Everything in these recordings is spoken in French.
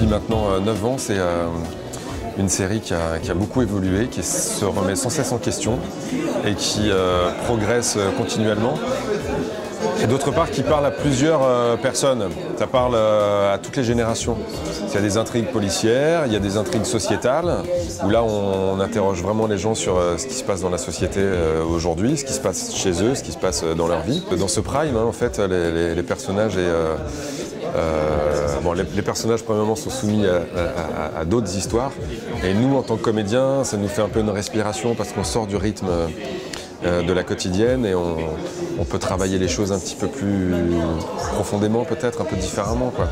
depuis maintenant 9 ans, c'est une série qui a beaucoup évolué, qui se remet sans cesse en question et qui progresse continuellement. Et d'autre part, qui parle à plusieurs personnes. Ça parle à toutes les générations. Il y a des intrigues policières, il y a des intrigues sociétales, où là on interroge vraiment les gens sur ce qui se passe dans la société aujourd'hui, ce qui se passe chez eux, ce qui se passe dans leur vie. Dans ce prime, en fait, les personnages les personnages premièrement sont soumis à d'autres histoires. Et nous, en tant que comédiens, ça nous fait un peu une respiration parce qu'on sort du rythme de la quotidienne et on peut travailler les choses un petit peu plus profondément, peut-être un peu différemment, quoi.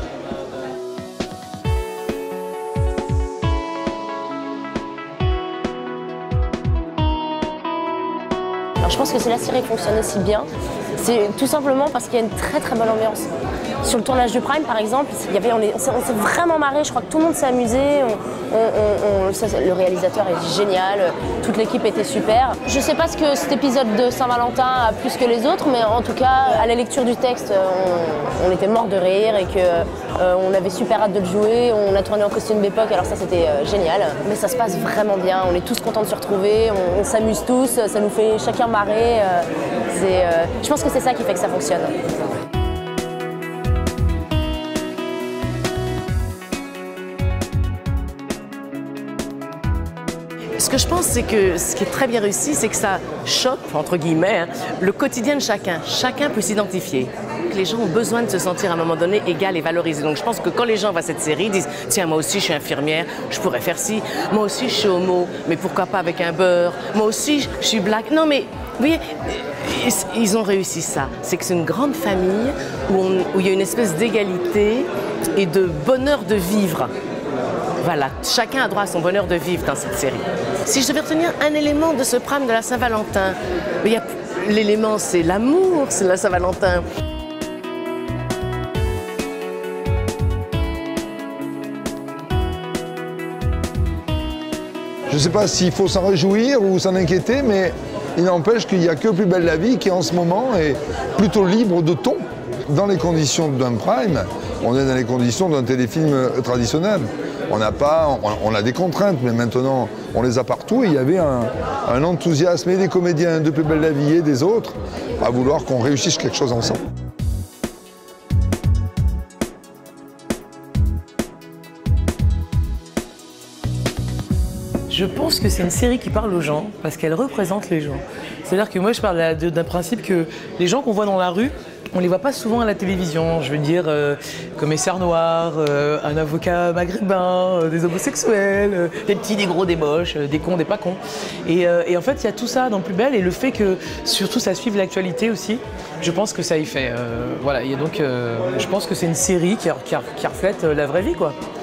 Alors je pense que si la série fonctionne aussi bien, c'est tout simplement parce qu'il y a une très très bonne ambiance. Sur le tournage du Prime, par exemple, on s'est vraiment marré, je crois que tout le monde s'est amusé, le réalisateur est génial, toute l'équipe était super. Je ne sais pas ce que cet épisode de Saint-Valentin a plus que les autres, mais en tout cas, à la lecture du texte, on était mort de rire et qu'on avait super hâte de le jouer. On a tourné en costume d'époque, alors ça c'était génial. Mais ça se passe vraiment bien, on est tous contents de se retrouver, on s'amuse tous, ça nous fait chacun marrer. Je pense que c'est ça qui fait que ça fonctionne. Ce que je pense, c'est que ce qui est très bien réussi, c'est que ça chope, entre guillemets, le quotidien de chacun. Chacun peut s'identifier. Les gens ont besoin de se sentir à un moment donné égal et valorisé. Donc je pense que quand les gens voient cette série, ils disent « Tiens, moi aussi je suis infirmière, je pourrais faire ci. Moi aussi je suis homo, mais pourquoi pas avec un beurre. Moi aussi je suis black. » Non mais, vous voyez, ils ont réussi ça. C'est que c'est une grande famille où il y a une espèce d'égalité et de bonheur de vivre. Voilà, chacun a droit à son bonheur de vivre dans cette série. Si je devais retenir un élément de ce prime de la Saint-Valentin, l'élément c'est l'amour, c'est la Saint-Valentin. Je ne sais pas s'il faut s'en réjouir ou s'en inquiéter, mais il n'empêche qu'il n'y a que Plus belle la vie qui en ce moment est plutôt libre de ton. Dans les conditions d'un prime, on est dans les conditions d'un téléfilm traditionnel. On a des contraintes, mais maintenant on les a partout. Et il y avait un enthousiasme et des comédiens de Plus belle la vie et des autres à vouloir qu'on réussisse quelque chose ensemble. Je pense que c'est une série qui parle aux gens parce qu'elle représente les gens. C'est-à-dire que moi je parle d'un principe que les gens qu'on voit dans la rue, on ne les voit pas souvent à la télévision. Je veux dire, commissaire noir, un avocat maghrébin, des homosexuels, des petits, des gros, des moches, des cons, des pas cons. Et en fait, il y a tout ça dans Plus belle et le fait que surtout ça suive l'actualité aussi, je pense que ça y fait. Voilà, et donc je pense que c'est une série qui reflète la vraie vie, quoi.